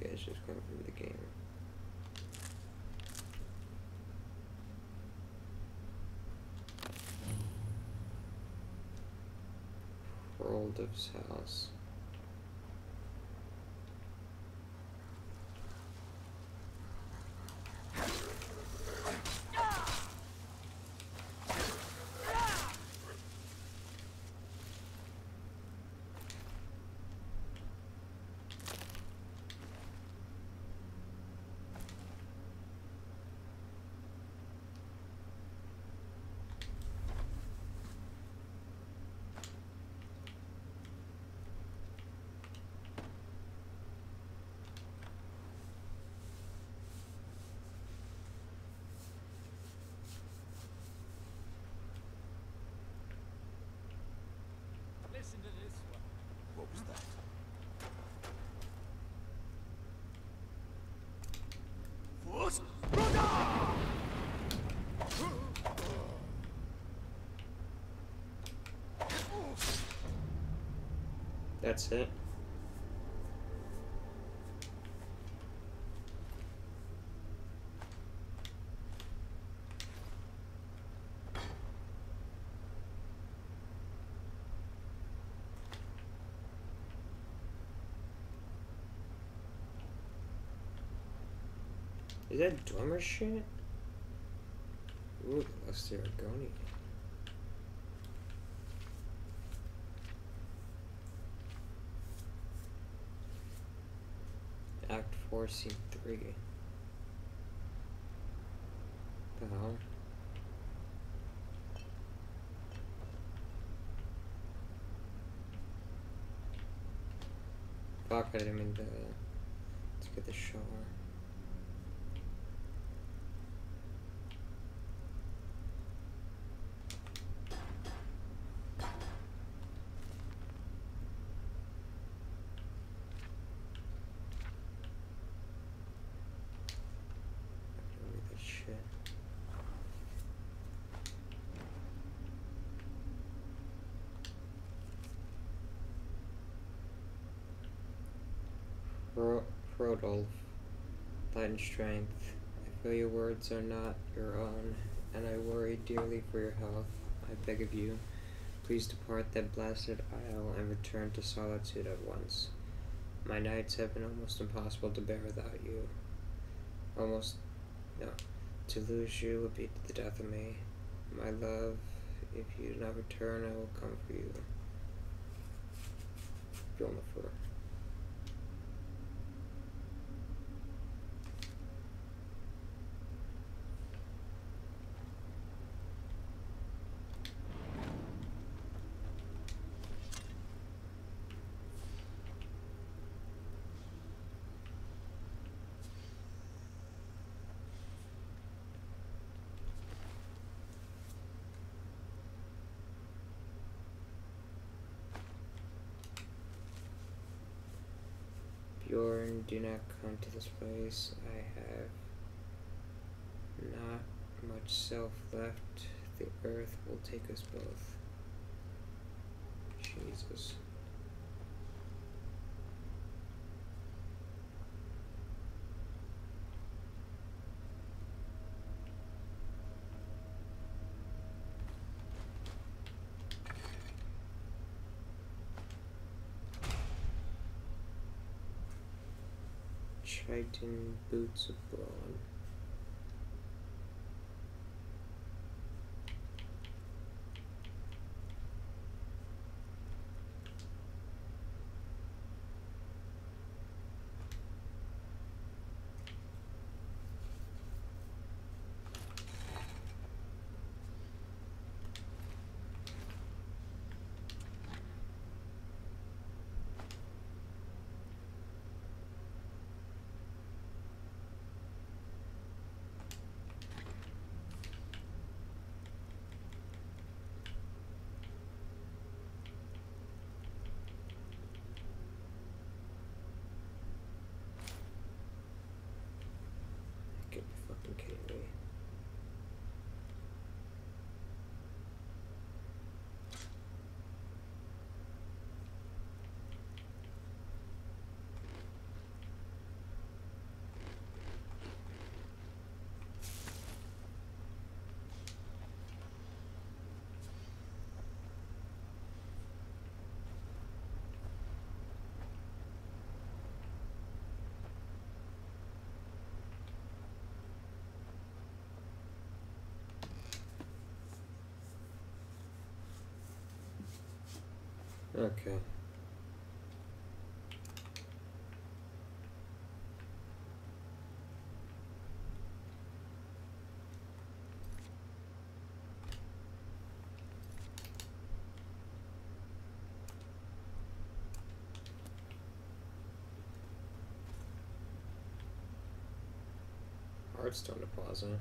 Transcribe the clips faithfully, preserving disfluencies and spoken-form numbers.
Okay, it's just coming from the game. Roldov's house. Listen to this one. What was that? Force Brother! That's it. Is that Dormer shit? Ooh, the lusty Argonian. Act four, Scene three. The hell? Fuck, I didn't mean to, to get the shower. Rodolf, light and strength. I feel your words are not your own, and I worry dearly for your health. I beg of you, please depart that blasted isle and return to solitude at once. My nights have been almost impossible to bear without you. Almost, no, to lose you would be the death of me. My love, if you do not return, I will come for you. Vilnifer. Bjorn, do not come to this place. I have not much self left. The earth will take us both. Jesus. Triton boots abroad. Okay. Heartstone deposit.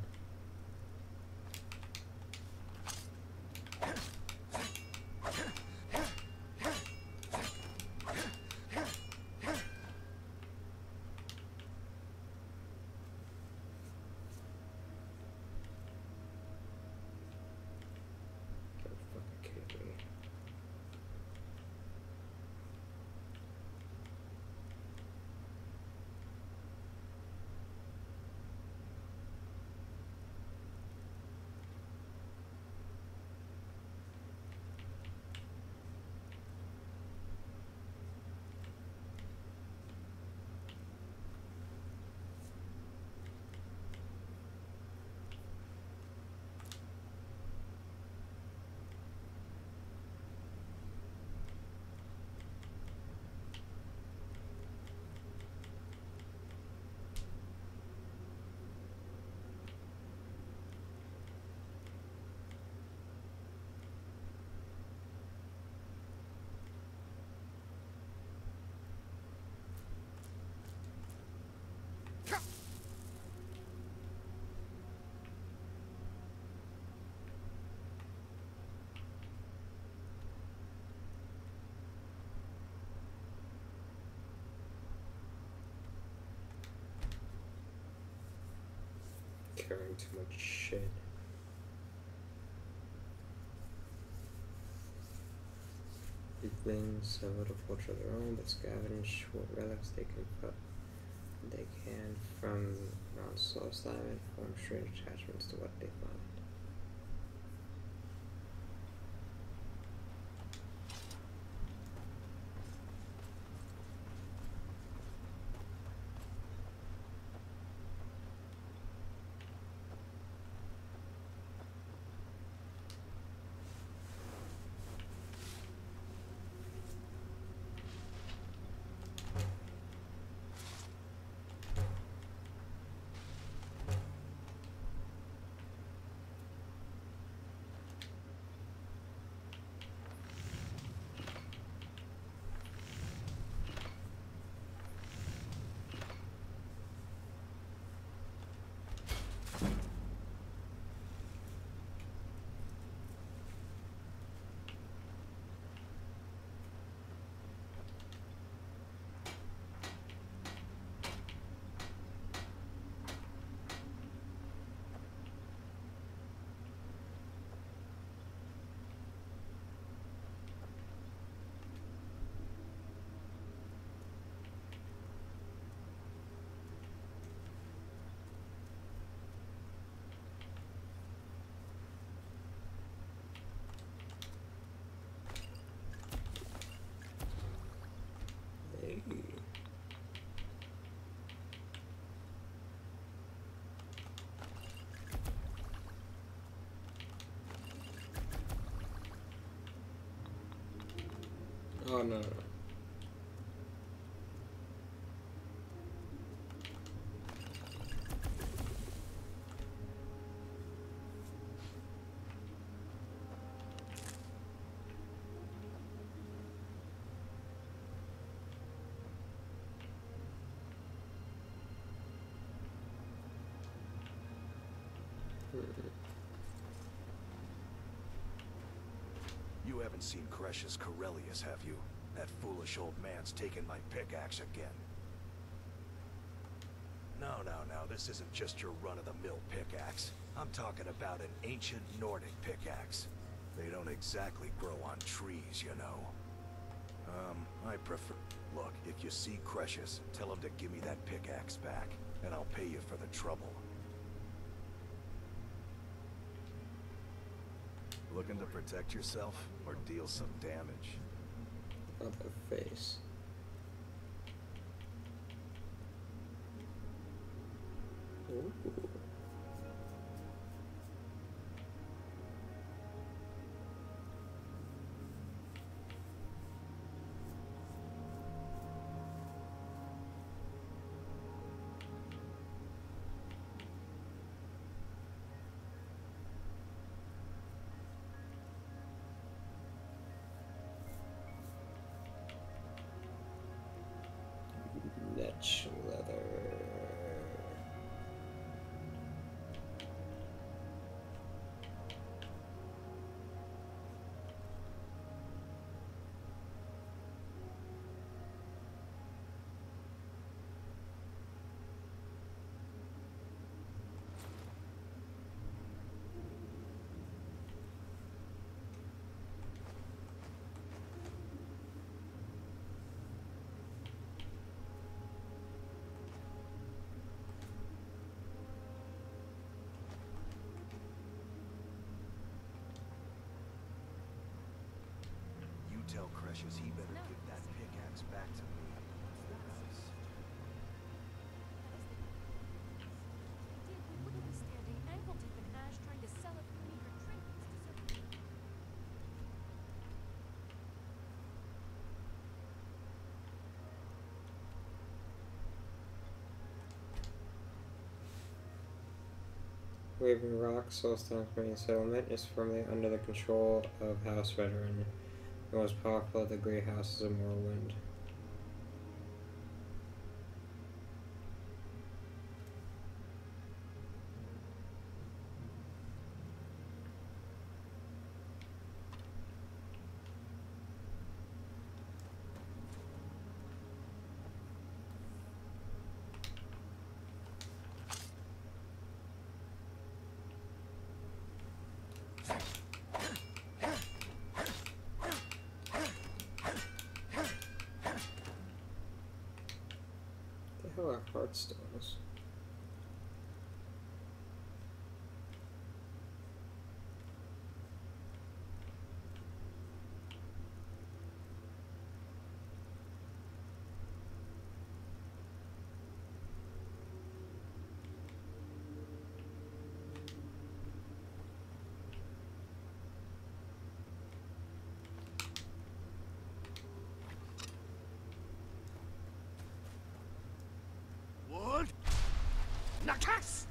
Carrying too much shit. Weaklings have a culture of their own, but scavenge what relics they can put they can from around Solstheim and form strange attachments to what they find. Oh no, no. You haven't seen Cretius Corellius, have you? That foolish old man's taken my pickaxe again. No, no, no, this isn't just your run-of-the-mill pickaxe. I'm talking about an ancient Nordic pickaxe. They don't exactly grow on trees, you know. Um, I prefer... Look, if you see Cretius, tell him to give me that pickaxe back, and I'll pay you for the trouble. Looking to protect yourself, or deal some damage? About the face. Ooh. Much leather. Tell Crushes he better No, give that listen. pickaxe back to me. Nice. Did we wouldn't withstand a ankle-deep in ash trying to sell it for meager trinkets to some... Raven Rock, Solstheim's main settlement, is firmly under the control of House Veteran, the most powerful of the great houses of Morrowind. The hell are heartstones? Wood? Nakast!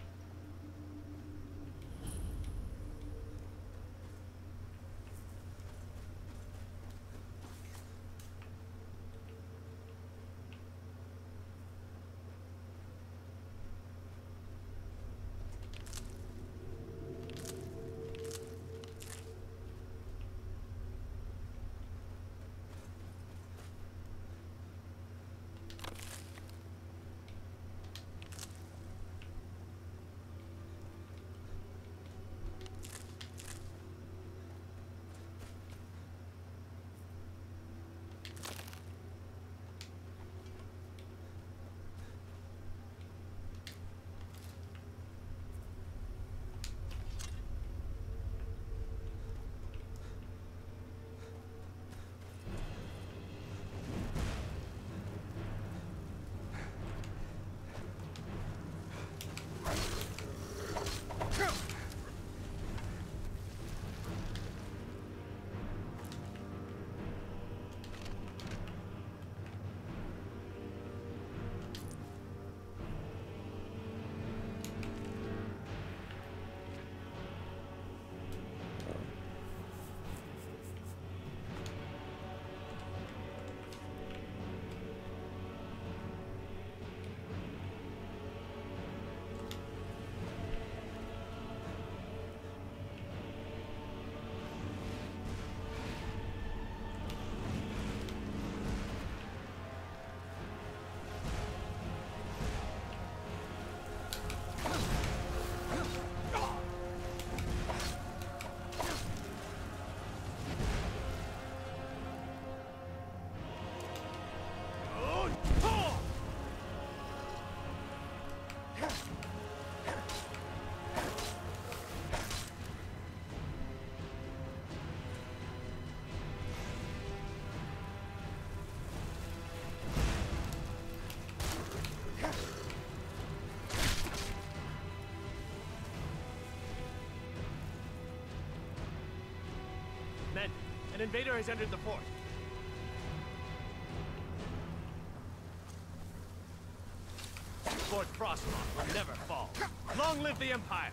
Men, an invader has entered the fort. Fort Frostmoth will never fall. Long live the Empire!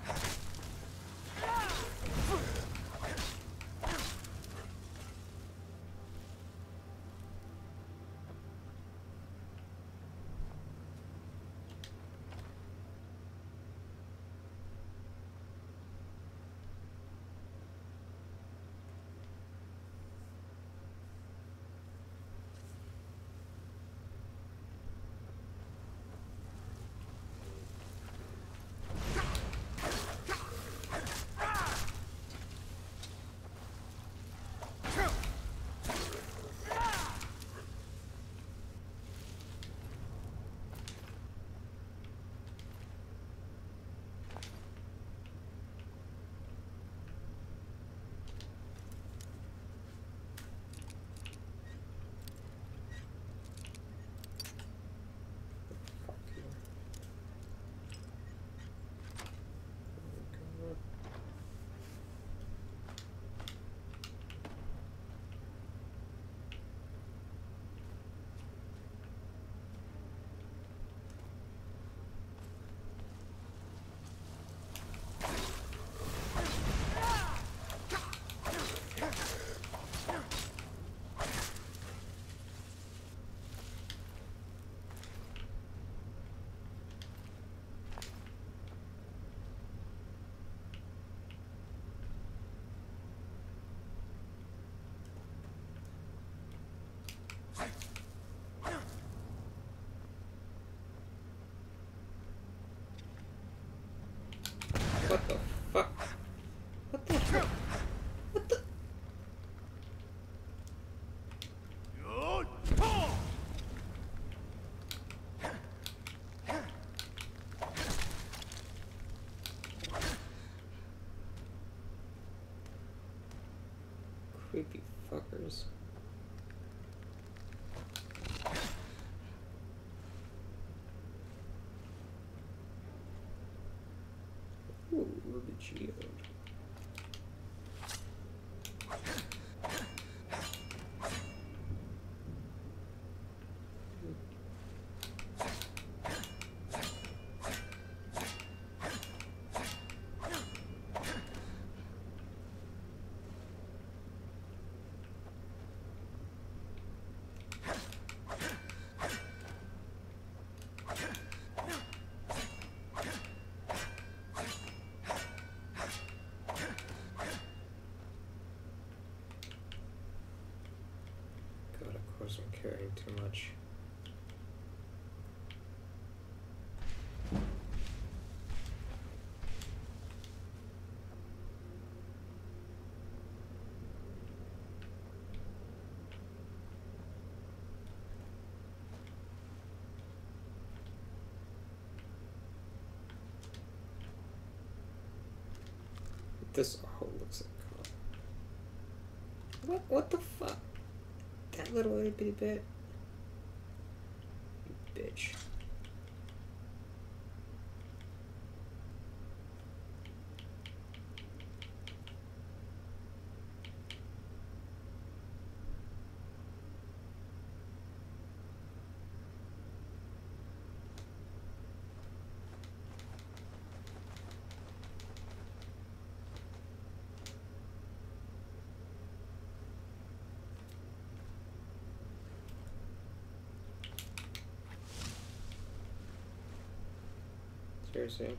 you fuckers. Ooh, ruby geode. I'm carrying too much. This all looks like cotton. What? What the fuck? That little itty bitty bit. You bitch. Seriously.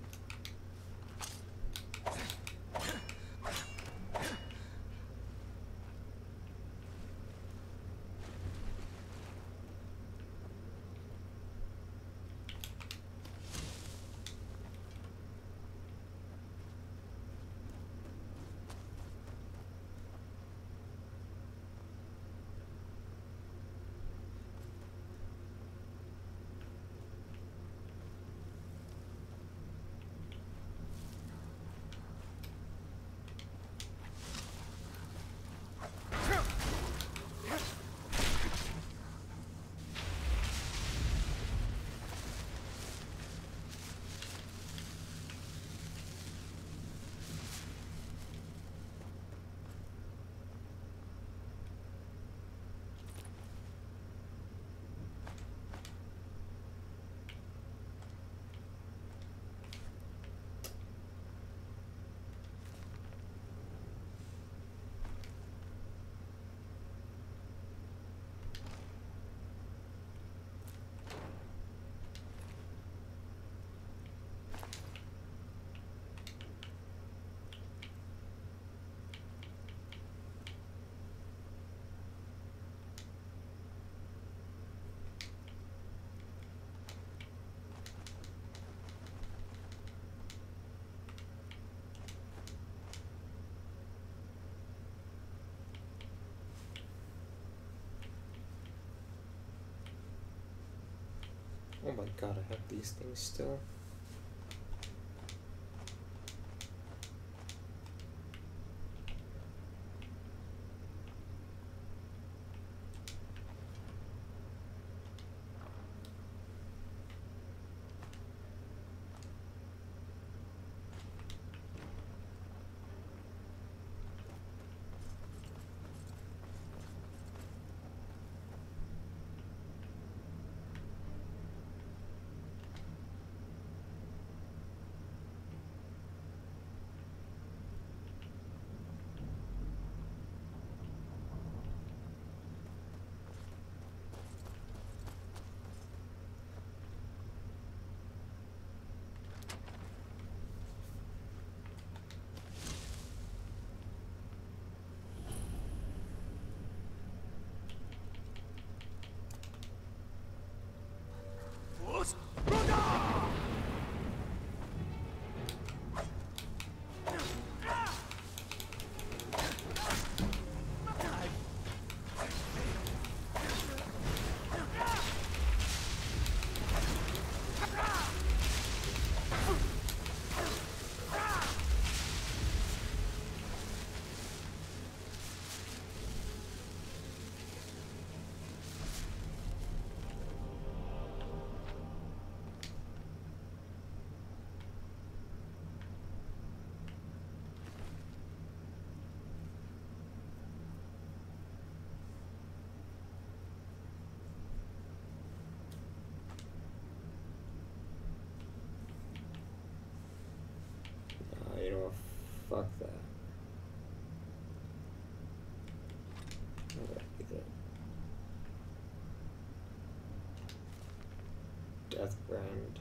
Oh my god, I have these things still. death brand.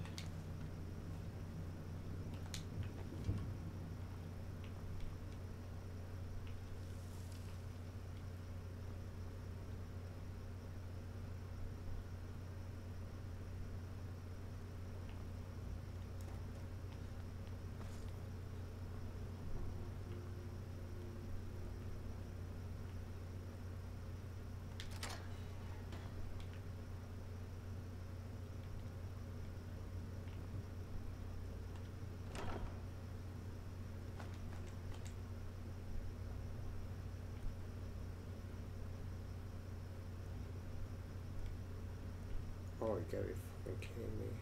Oh, you gotta be fucking kidding me.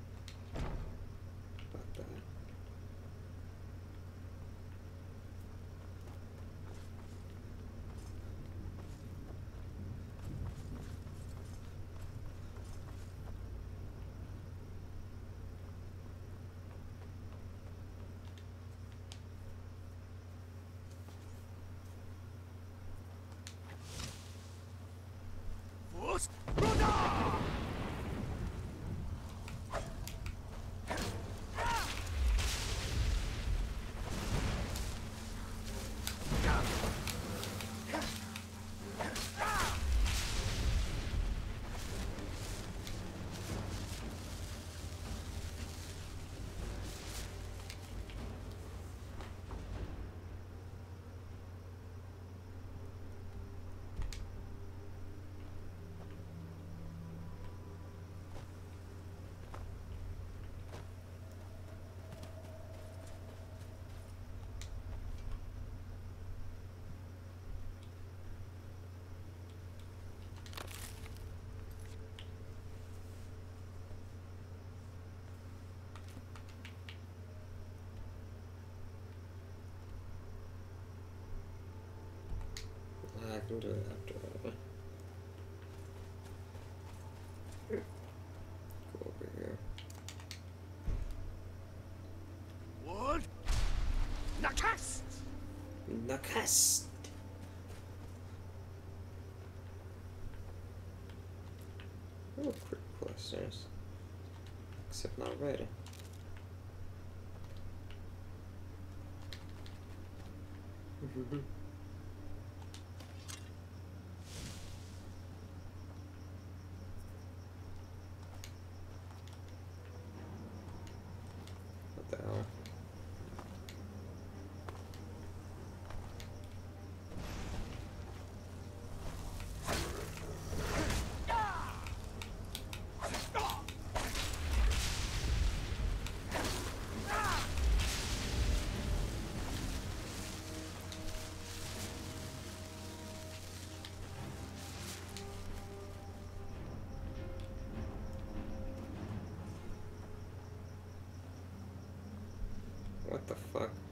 About that. I can do it after that. Go over here. Wood! Nakast! Nakast! Oh, quick clusters. Except not red. What the hell? What the fuck?